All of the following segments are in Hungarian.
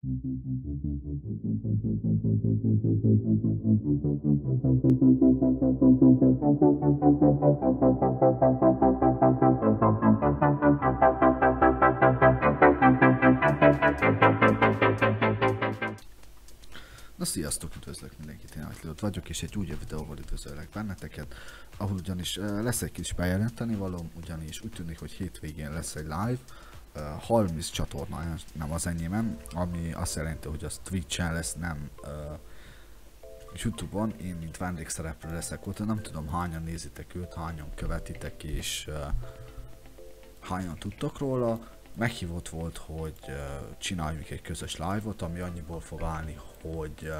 Na sziasztok, üdvözlök mindenkit, én Atli vagyok, és egy újabb videóval üdvözöllek benneteket, ahol ugyanis lesz egy kis bejelenteni valóm, ugyanis úgy tűnik, hogy hétvégén lesz egy live, 30 csatorna, nem az enyémem, ami azt jelenti, hogy az Twitch-en lesz, nem YouTube-on, én mint vendégszereplő leszek ott, nem tudom hányan nézitek őt, hányan követitek, és hányan tudtok róla. Meghívott volt, hogy csináljuk egy közös live-ot, ami annyiból fog állni, hogy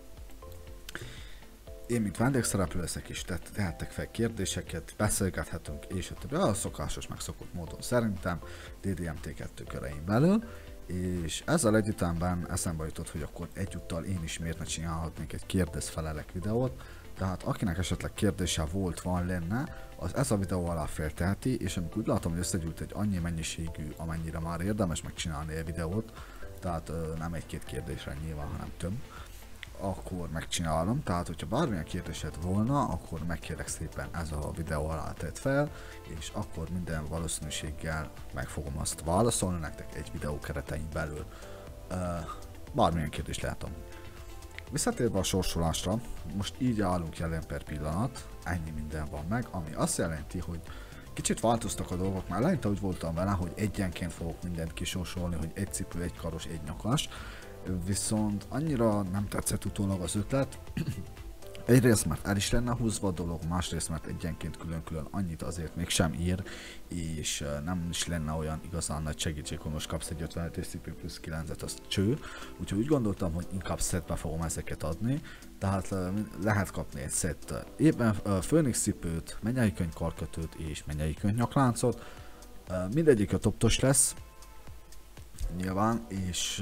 én mint vendégszereplő leszek, és tehettek fel kérdéseket, beszélgethetünk, és a többi, a szokásos megszokott módon szerintem DDMT2 körein belül, és ezzel együttemben eszembe jutott, hogy akkor egyúttal én is miért ne csinálhatnék egy kérdez-felelek videót, tehát akinek esetleg kérdése van lenne, az ez a videó alá felteheti, és amikor úgy látom, hogy összegyűlt egy annyi mennyiségű, amennyire már érdemes megcsinálni egy videót, tehát nem egy-két kérdésre nyilván, hanem több, akkor megcsinálom. Tehát, hogyha bármilyen kérdésed volna, akkor megkérlek szépen ez a videó alá tedd fel, és akkor minden valószínűséggel meg fogom azt válaszolni nektek egy videó keretein belül. Bármilyen kérdést látom. Visszatérve a sorsolásra, most így állunk jelen per pillanat, ennyi minden van meg, ami azt jelenti, hogy kicsit változtak a dolgok, már eleinte úgy voltam vele, hogy egyenként fogok mindent kisorsolni, hogy egy cipő, egy karos, egy nyakas, viszont annyira nem tetszett utólag az ötlet, egyrészt mert el is lenne húzva a dolog, másrészt mert egyenként külön-külön annyit azért mégsem ír, és nem is lenne olyan igazán nagy segítség, hogy most kapsz egy 57 cipő plusz 9-et, az cső, úgyhogy úgy gondoltam, hogy inkább szetbe fogom ezeket adni, tehát lehet kapni egy szett éppen Főnix cipőt, mennyei könyv karkötőt és mennyei könyv nyakláncot, mindegyik a toptos lesz, nyilván, és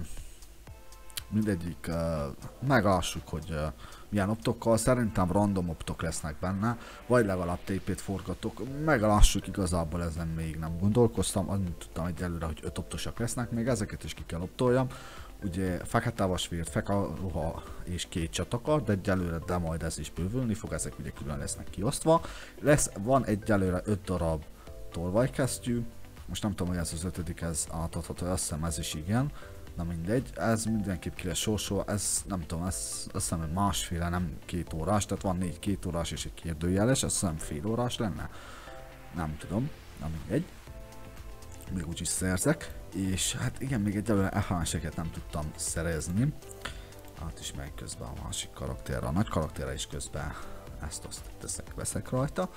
mindegyik meglássuk, hogy milyen optokkal, szerintem random optok lesznek benne, vagy legalább TP-t forgatok, meglássuk, igazából ezen még nem gondolkoztam, annyit tudtam egyelőre, hogy 5 optosak lesznek, még ezeket is ki kell optoljam, ugye fekete vasvér, fekete ruha és 2 csatakar, de egyelőre, de majd ez is bővülni fog, ezek ugye külön lesznek kiosztva, van egyelőre 5 darab tolvajkesztyű, most nem tudom, hogy ez az 5. ez átadható, azt hiszem ez is igen. Na mindegy, ez mindenképp ki lesz sorsolva, ez nem tudom, azt hiszem, hogy másféle, nem 2 órás, tehát van 4 2 órás és egy kérdőjeles, azt hiszem fél órás lenne. Nem tudom, na mindegy. Még úgyis szerzek, és hát igen, még egyelőre FHS-eket nem tudtam szerezni. Hát is megy közben a másik karakterre, a nagy karakterre is közben ezt-azt veszek rajta.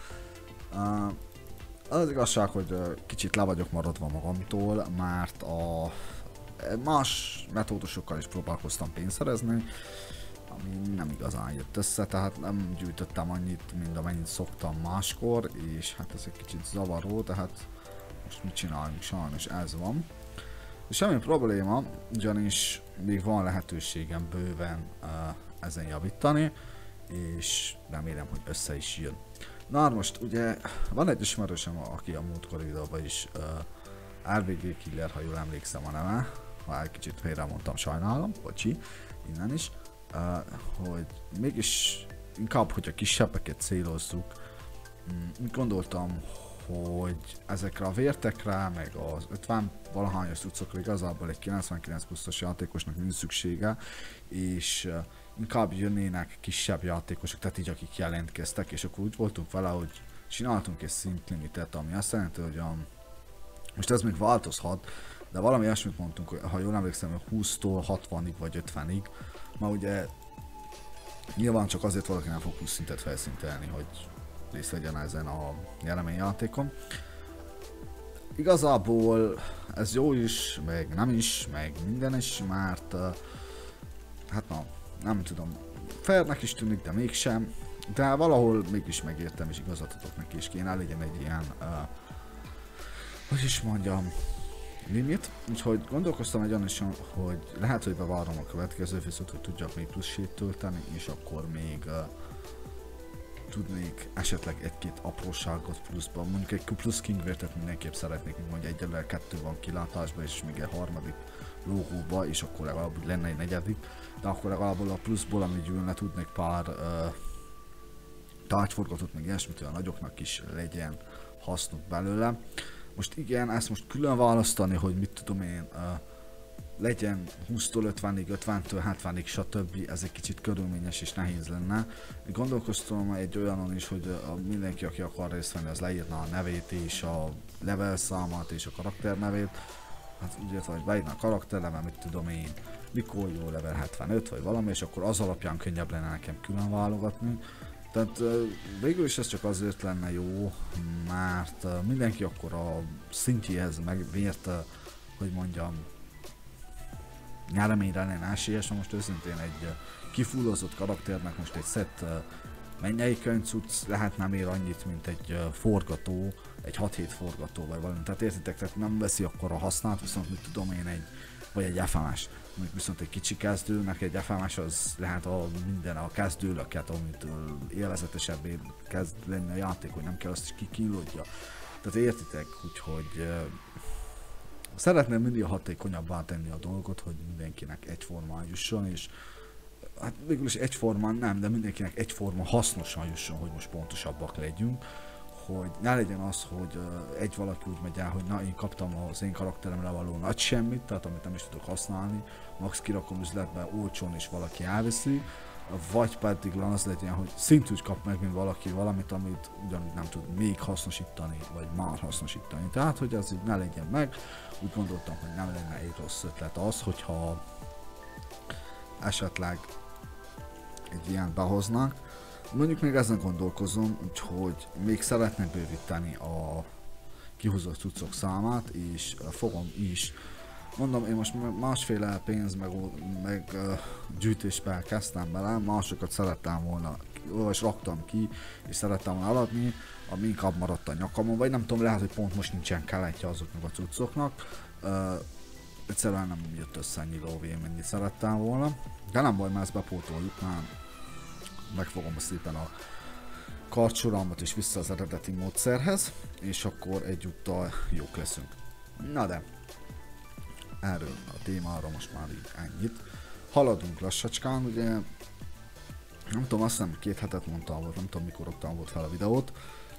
Az igazság, hogy kicsit le vagyok maradva magamtól, mert a más metódusokkal is próbálkoztam pénzt szerezni, ami nem igazán jött össze, tehát nem gyűjtöttem annyit, mint amennyit szoktam máskor, és hát ez egy kicsit zavaró, tehát most mit csináljunk, sajnos ez van. És semmi probléma, ugyanis még van lehetőségem bőven ezen javítani, és remélem, hogy össze is jön. Na most ugye van egy ismerősöm, aki a múltkori videóban is RVG Killer, ha jól emlékszem a neve, ha egy kicsit félre mondtam, sajnálom, bocsi, innen is, hogy mégis inkább, hogy a kisebbeket célozzuk, gondoltam, hogy ezekre a vértekre, meg az 50 valahányos cuccokra igazából egy 99 pluszos játékosnak nincs szüksége, és inkább jönnének kisebb játékosok, tehát így akik jelentkeztek, és akkor úgy voltunk vele, hogy csináltunk egy szintlimitet, ami azt jelenti, hogy most ez még változhat, de valami ilyesmit mondtunk, ha jól emlékszem, hogy 20-tól 60-ig vagy 50-ig, ma ugye nyilván csak azért valaki nem fog plusz szintet felszintelni, hogy részt vegyen ezen a nyereményjátékon. Igazából ez jó is, meg nem is, meg minden is, mert hát na, nem tudom, fairnek is tűnik, de mégsem, de valahol mégis megértem, és igazat adok neki, és kéne legyen egy ilyen hogy is mondjam, limit, úgyhogy gondolkoztam egy olyan, hogy lehet, hogy bevárom a következő viszont, hogy tudjak még plusz sét tölteni, és akkor még tudnék esetleg egy-két apróságot pluszban, mondjuk egy plusz kingvertet mindenképp szeretnék, mint mondja egyelőre 2 van kilátásban, és még egy harmadik logóba, és akkor legalább úgy lenne egy negyedik, de akkor legalább a pluszból, ami gyűlne, tudnék pár tárgyforgatót, meg ilyesmit, hogy a nagyoknak is legyen hasznuk belőle. Most igen, ezt most külön választani, hogy mit tudom én, legyen 20-tól 50-ig, 50-től 70-ig, stb. Ez egy kicsit körülményes és nehéz lenne. Gondolkoztam egy olyanon is, hogy mindenki, aki akar részt venni, az leírna a nevét és a level számát és a karakter nevét. Hát úgy értem, hogy beírna a karakterneve, mit tudom én, mikor jó level 75 vagy valami, és akkor az alapján könnyebb lenne nekem külön válogatni. Tehát végül is ez csak azért lenne jó, mert mindenki akkor a szintjéhez megvért, hogy mondjam, nyereményre lenne esélyes. Most őszintén egy kifullozott karakternek most egy szett mennyei könyvcucc lehet nem ér annyit, mint egy forgató, egy 6-7 forgató vagy valami. Tehát értitek, tehát nem veszi akkor a hasznát, viszont mit tudom én vagy egy FMS. Viszont egy kicsi kezdőnek egy FMS az lehet minden a kezdőlöket, amitől élvezetesebbé kezd lenni a játék, hogy nem kell azt is kikínlódja. Tehát értitek, úgyhogy szeretném mindig hatékonyabbá tenni a dolgot, hogy mindenkinek egyformán jusson, és hát végül is egyformán nem, de mindenkinek egyforma hasznosan jusson, hogy most pontosabbak legyünk, hogy ne legyen az, hogy egy valaki úgy megy el, hogy na, én kaptam az én karakteremre való nagy semmit, tehát amit nem is tudok használni, max kirakom üzletbe olcsón és valaki elveszi, vagy pedig az legyen, hogy szintúgy kap meg, mint valaki valamit, amit ugyanúgy nem tud még hasznosítani, vagy már hasznosítani. Tehát, hogy ez így ne legyen meg, úgy gondoltam, hogy nem lenne egy rossz ötlet az, hogyha esetleg egy ilyen behoznak. Mondjuk még ezen gondolkozom, úgyhogy még szeretném bővíteni a kihúzott cuccok számát, és fogom is. Mondom, én most másféle pénz meg gyűjtésbe kezdtem bele, másokat szerettem volna, vagy raktam ki, és szerettem volna eladni, ami inkább maradt a nyakamon, vagy nem tudom, lehet, hogy pont most nincsen keletje azoknak a cuccoknak. Egyszerűen nem jött össze annyi lóvé, mennyit szerettem volna, de nem baj, mert ezt bepótoljuk, már megfogom szépen a kartsoramat és vissza az eredeti módszerhez, és akkor egyúttal jók leszünk. Na de, erről a témáról most már így ennyit. Haladunk lassacskán, ugye, nem tudom, azt hiszem 2 hetet mondtam volt, nem tudom mikor raktam volt fel a videót.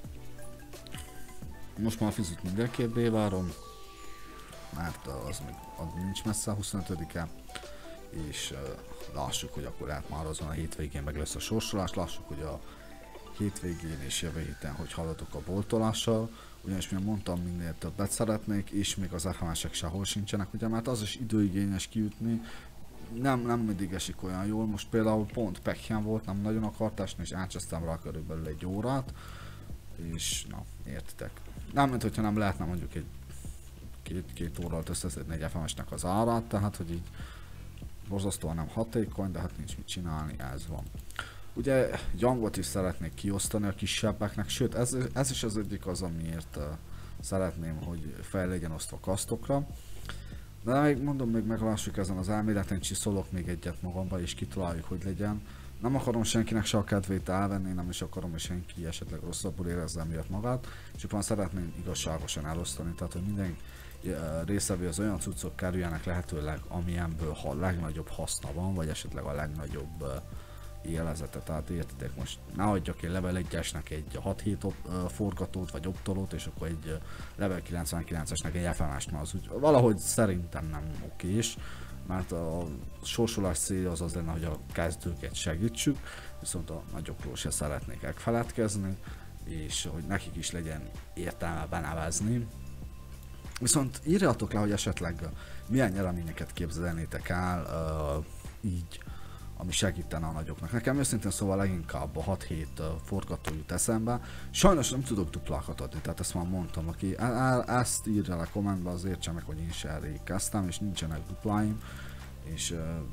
Most már fizut mindenképp várom, mert az még nincs messze a 25-e, és lássuk, hogy akkor lehet már azon a hétvégén meg lesz a sorsolás, lássuk, hogy a hétvégén és jövő héten, hogy haladok a boltolással, ugyanis mivel mondtam, minél többet szeretnék, és még az FMS-ek sehol sincsenek, ugye, mert az is időigényes kiütni, nem mindig esik olyan jól. Most például pont Pekhen volt, nem nagyon akart esni, és átcsesztem rá körülbelül egy órát, és na, értitek. Nem, mint hogyha nem lehetne mondjuk egy két óra alatt összeszedni egy FMS-nek az árát, tehát hogy így borzasztóan nem hatékony, de hát nincs mit csinálni, ez van. Ugye Yangot is szeretnék kiosztani a kisebbeknek, sőt ez is az egyik az, amiért szeretném, hogy fel legyen osztva kasztokra. De még mondom, még meglássuk ezen az elméleten, csiszolok még egyet magamba és kitaláljuk, hogy legyen. Nem akarom senkinek se a kedvét elvenni, nem is akarom, hogy senki esetleg rosszabbul érezze miatt magát, csupán szeretném igazságosan elosztani, tehát hogy minden részevő az olyan cuccok kerüljenek lehetőleg, amilyenből legnagyobb haszna van, vagy esetleg a legnagyobb élvezete, tehát értitek, most ne adjak én level 1-esnek egy 6-7 forgatót vagy optolót, és akkor egy level 99-esnek egy FMS-t, az úgy valahogy szerintem nem okés, mert a sorsolás célja az lenne, hogy a kezdőket segítsük, viszont a nagyokról se szeretnék megfeledkezni, és hogy nekik is legyen értelme benevezni. Viszont írjatok le, hogy esetleg milyen nyereményeket képzelnétek el így, ami segítene a nagyoknak. Nekem őszintén szóval leginkább a 6-7 forgató jut eszembe. Sajnos nem tudok duplákat adni, tehát ezt már mondtam, aki ezt írja le kommentbe, az értse meg, hogy én se elég kezdtem, és nincsenek dupláim, és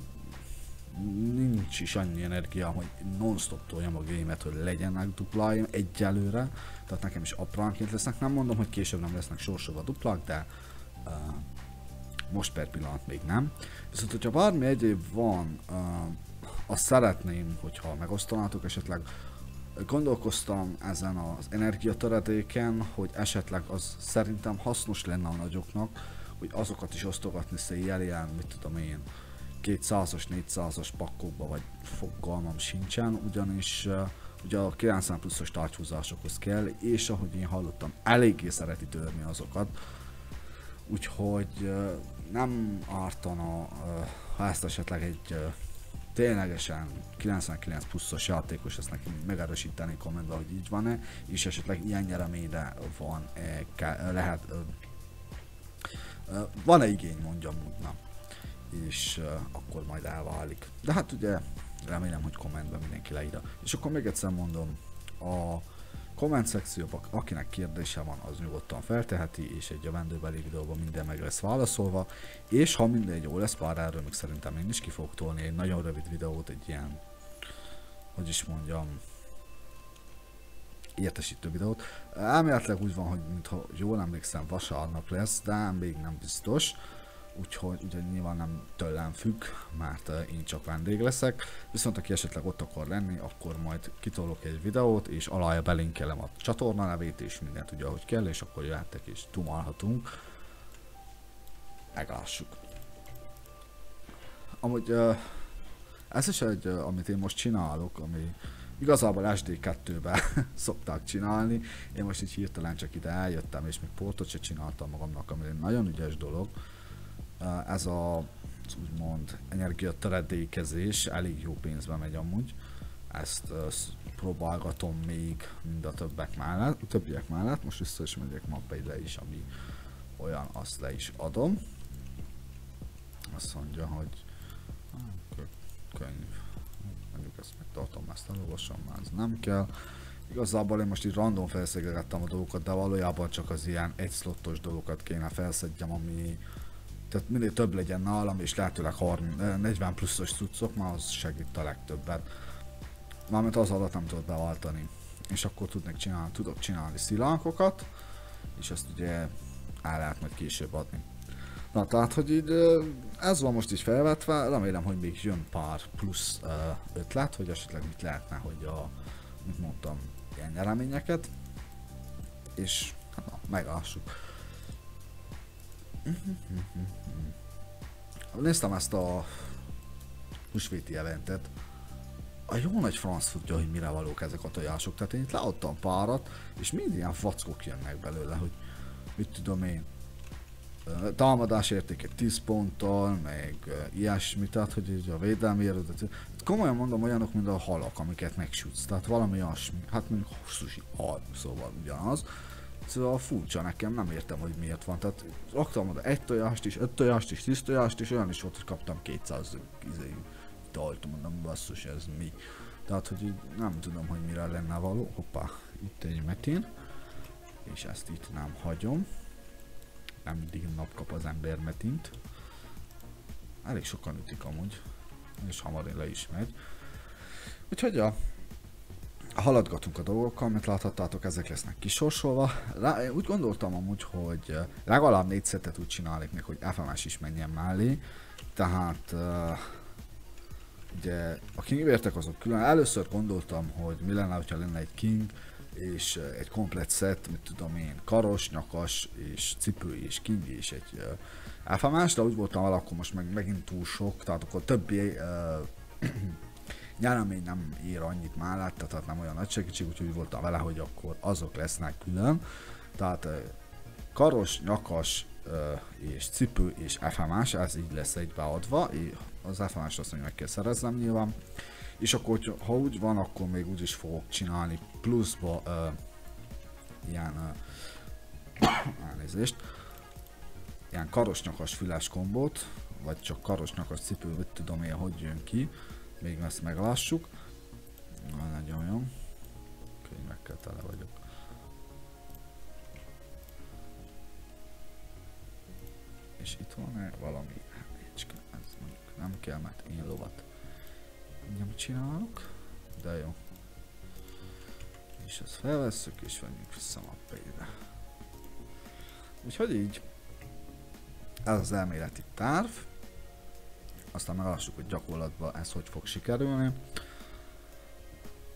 nincs is annyi energia, hogy non-stop toljam a gémet, hogy legyenek dupláim egyelőre, tehát nekem is apránként lesznek. Nem mondom, hogy később nem lesznek sorsolva duplák, de most per pillanat még nem. Viszont, hogyha bármi egyéb van, azt szeretném, hogyha megosztanátok, esetleg gondolkoztam ezen az energiatöredéken, hogy esetleg az szerintem hasznos lenne a nagyoknak, hogy azokat is osztogatni széjjel, ilyen, mit tudom én, 200-as, 400-as pakkokba, vagy fogalmam sincsen, ugyanis ugye a 90 pluszos tartshúzásokhoz kell, és ahogy én hallottam, eléggé szereti törni azokat, úgyhogy nem ártana, ha ezt esetleg egy ténylegesen 99 pluszos játékos ezt neki megerősíteni kommentben, hogy így van-e, és esetleg ilyen nyereményre van, van-e igény, mondjam úgy, na. És akkor majd elválik. De hát ugye remélem, hogy kommentben mindenki leírja. És akkor még egyszer mondom, a komment szekcióban akinek kérdése van, az nyugodtan felteheti, és egy jövendőbeli videóban minden meg lesz válaszolva, és ha minden jó lesz, pár erről még szerintem én is ki fogok tolni egy nagyon rövid videót, egy ilyen, hogy is mondjam, értesítő videót. Elméletileg úgy van, hogy mintha jól emlékszem, vasárnap lesz, de még nem biztos. Úgyhogy ugye nyilván nem tőlem függ, mert én csak vendég leszek, viszont aki esetleg ott akar lenni, akkor majd kitolok egy videót, és alája belinkelem a csatorna nevét, és mindent ugye ahogy kell, és akkor jöhettek és tumalhatunk. Meglássuk. Amúgy ez is egy, amit én most csinálok, ami igazából SD2-ben szokták csinálni, én most így hirtelen csak ide eljöttem, és még portot se csináltam magamnak, ami egy nagyon ügyes dolog. Ez az úgymond energiatöredékezés elég jó pénzbe megy amúgy. Ezt próbálgatom még mind a többiek mellett. Most vissza is megyek mapba ide is, ami olyan, azt le is adom. Azt mondja, hogy könyv. Mondjuk ezt megtartom, ezt elolvasom, már ez nem kell. Igazából én most így random felszegregettem a dolgokat, de valójában csak az ilyen egy slottos dolgokat kéne felszedjem, ami tehát minél több legyen nálam, és lehetőleg 40 pluszos cuccok, már az segít a legtöbbet. Mármint az alatt nem tudod beváltani. És akkor tudok csinálni szilánkokat, és ezt ugye el lehet majd később adni. Na tehát, hogy így ez van most így felvetve, remélem, hogy még jön pár plusz ötlet, hogy esetleg mit lehetne, hogy mint mondtam, ilyen nyereményeket. És hát na, meglássuk. Néztem ezt a húsvéti eventet. A jó nagy franc tudja, hogy mire valók ezek a tojások. Tehát én itt leadtam párat, és mind ilyen fackok jönnek belőle, hogy mit tudom én. Támadás értéke 10 ponttal, meg ilyesmi, tehát hogy így a védelmi erődet. Komolyan mondom, olyanok, mint a halak, amiket megsütsz. Tehát valami olyasmi, hát mondjuk sushi hal, szóval ugyanaz. Szóval furcsa, nekem nem értem, hogy miért van. Tehát raktam oda egy tojást is, 5 tojást is, 10 tojást is, olyan is volt, hogy kaptam 200 italt, mondom, basszus, ez mi. Tehát, hogy így nem tudom, hogy mire lenne való. Hoppá, itt egy metin. És ezt itt nem hagyom. Nem mindig nap kap az ember metint. Elég sokan ütik amúgy. És hamar le is megy. Úgyhogy ja. Haladgatunk a dolgokkal, mint láthattátok, ezek lesznek kisorsolva. Én úgy gondoltam amúgy, hogy legalább 4 szettet úgy csinálnék még, hogy FMS is menjen mellé. Tehát ugye a Kingvértek azok külön. Először gondoltam, hogy mi lenne, ha lenne egy King és egy komplet szett, mit tudom én, karos, nyakas és cipő és King és egy FMS, de úgy voltam vele, akkor most megint túl sok, tehát akkor többi nyeremény nem ér annyit mellett, tehát nem olyan nagy segítség, úgyhogy voltam vele, hogy akkor azok lesznek külön. Tehát karos, nyakas és cipő és FMS, ez így lesz egybeadva, az FMS azt mondja, meg kell szereznem nyilván. És akkor, ha úgy van, akkor még úgy is fogok csinálni pluszba ilyen elnézést, ilyen karos, nyakas, füles kombót, vagy csak karos, nyakas, cipő, mit tudom én, hogy jön ki. Még ezt meglássuk. Nagyon jó. Könyvekkel tele vagyok. És itt van-e valami? Ez mondjuk nem kell, mert én lovat nem csinálok. De jó. És ezt felvesszük, és venjük vissza mappébe. Úgyhogy így. Ez az elméleti terv. Aztán meglássuk, hogy gyakorlatban ez hogy fog sikerülni.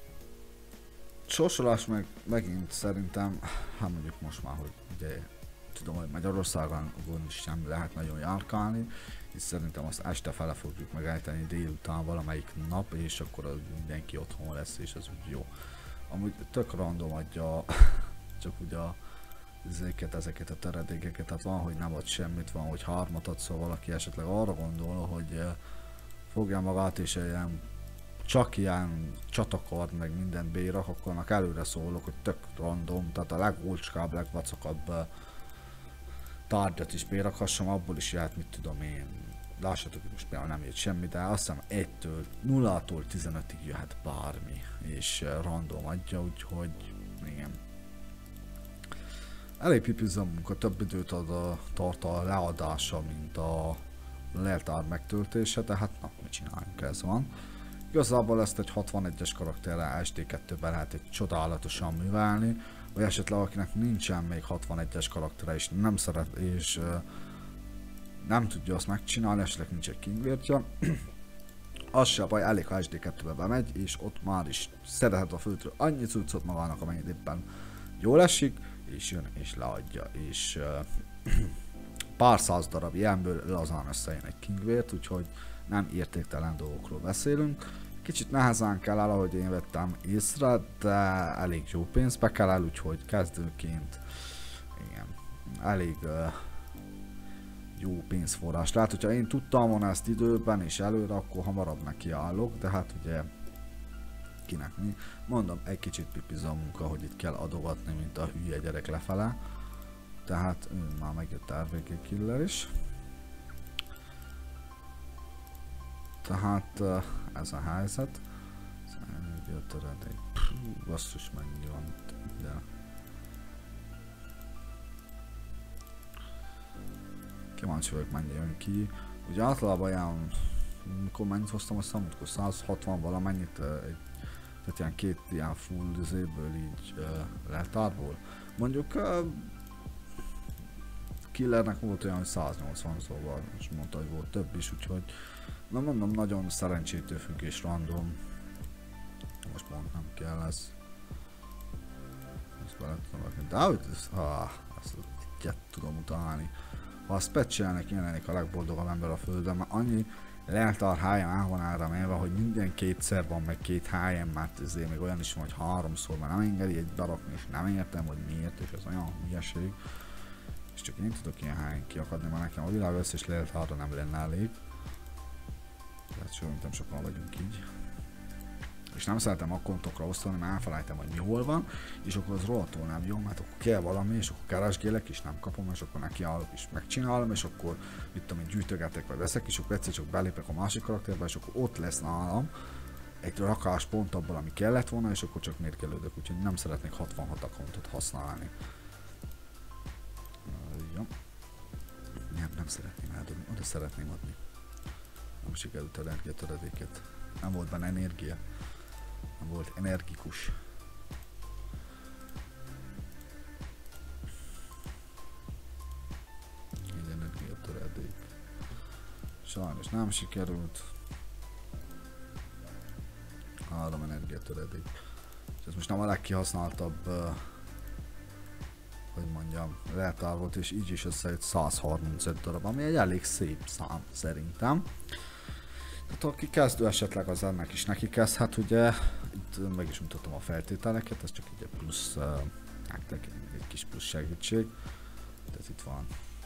Sorsolás megint szerintem, hát mondjuk most már, hogy ugye tudom, hogy Magyarországon sem lehet nagyon járkálni, és szerintem azt este fele fogjuk megejteni délután valamelyik nap, és akkor az mindenki otthon lesz, és az úgy jó. Amúgy tök random adja csak ugye ezeket a töredékeket, tehát van, hogy nem ad semmit, van, hogy 3 ad, szóval valaki esetleg arra gondol, hogy fogja magát és csak ilyen csatakard meg mindent bérak, akkor annak előre szólok, hogy tök random, tehát a legolcskább, legvacakabb tárgyat is bérakhassam, abból is jöhet, mit tudom én, lássatok, hogy most például nem jött semmi, de azt hiszem 0-tól 15-ig jöhet bármi, és random adja, úgyhogy igen. Elég pipizza munka, több időt tart a leadása, mint a leltár megtöltése, de hát na, mit csináljunk, ez van. Igazából ezt egy 61-es karakterrel SD2-ben lehet egy csodálatosan művelni, vagy esetleg akinek nincsen még 61-es karaktere és nem szeret, és nem tudja azt megcsinálni, esetleg nincs egy kingvértja, az se baj, elég ha SD2-be bemegy, és ott már is szerethet a földről annyi cuccot magának, amennyit éppen jól esik, és jön és leadja, és pár száz darab ilyenből lazán összejön egy kingvért, úgyhogy nem értéktelen dolgokról beszélünk. Kicsit nehezen kell el, ahogy én vettem észre, de elég jó pénzbe kell el, úgyhogy kezdőként igen, elég jó pénzforrás. Tehát, hogyha én tudtam volna ezt időben és előre, akkor hamarabb nekiállok, de hát ugye kinek mi. Mondom, egy kicsit pipiza a munka, hogy itt kell adogatni, mint a hülye gyerek lefele. Tehát már megjött RVG Killer is. Tehát ez a helyzet. Basszus, mennyi van itt, de... Kíváncsi vagyok, mennyi jön ki. Ugye általában olyan, mikor mennyit hoztam a számot, 160 valamennyit, tehát ilyen 2 ilyen full izéből így leltárból. Mondjuk Killernek volt olyan, hogy 180, szóval most mondta, hogy volt több is, úgyhogy na mondom, nagyon szerencsétől függ és random. Most mondtam kell ez. Ezt bele tudom rakni, de hogy ezt ilyet tudom utálni. Ha azt patchelnek, jelenik a legboldogabb ember a földön, mert annyi leltár HM el van ára mérve, hogy minden 2-szer van, meg 2 HM, mert ezért még olyan is van, hogy 3-szor, mert nem engedi egy berakni, és nem értem, hogy miért, és ez olyan hülyeség. És csak én tudok ilyen HM kiakadni, mert nekem a világ összes leltárra nem lenne elég. Tehát szerintem sokan vagyunk így. És nem szeretem akkontokra osztani, mert elfelejtem, hogy mi hol van, és akkor az rohadtul nem jó, mert akkor kell valami, és akkor keresgélek, és nem kapom, és akkor nekiállok, és megcsinálom, és akkor mit tudom, hogy gyűjtögetek, vagy veszek, és akkor egyszer csak belépek a másik karakterbe, és akkor ott lesz nálam egy rakáspont abból, ami kellett volna, és akkor csak mérgelődök, úgyhogy nem szeretnék 66 akkontot használni. Jó. Nem szeretném eldobni, oda szeretném adni. Nem sikerült energiatöredéket. Nem volt benne energia. Nem volt energikus. Egy energiatöredék. Sajnos nem sikerült. 3 energiatöredék. És ez most nem a legkihasználtabb, hogy mondjam, leltár volt, és így is összejött 135 darab, ami egy elég szép szám szerintem. Tehát aki kezdő esetleg az ennek is neki kezdhet, ugye, itt meg is mutatom a feltételeket, ez csak egy plusz, egy kis plusz segítség. Tehát itt van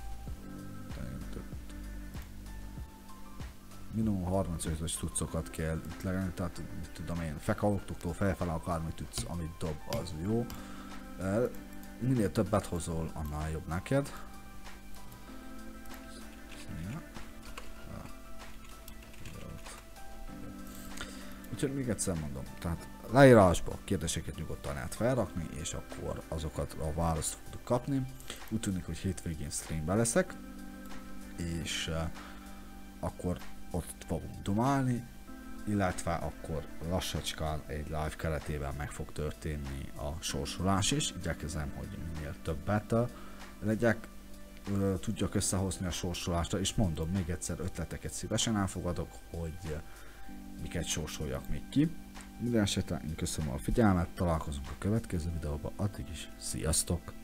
minimum 35-ös cuccokat kell itt legelni, tehát mit tudom én, fekaoktoktól felfele akármit tudsz, amit dob, az jó. Minél többet hozol, annál jobb neked. Úgyhogy még egyszer mondom, tehát leírásba kérdéseket nyugodtan lehet felrakni, és akkor azokat a választ fogjuk kapni. Úgy tűnik, hogy hétvégén streamben leszek, és akkor ott fogunk dumálni, illetve akkor lassacskán egy live keretében meg fog történni a sorsolás is. Igyekezem, hogy minél többet legyek, tudjak összehozni a sorsolásra, és mondom még egyszer, ötleteket szívesen elfogadok, hogy miket sorsoljak még ki. Minden esetre én köszönöm a figyelmet, találkozunk a következő videóban, addig is sziasztok!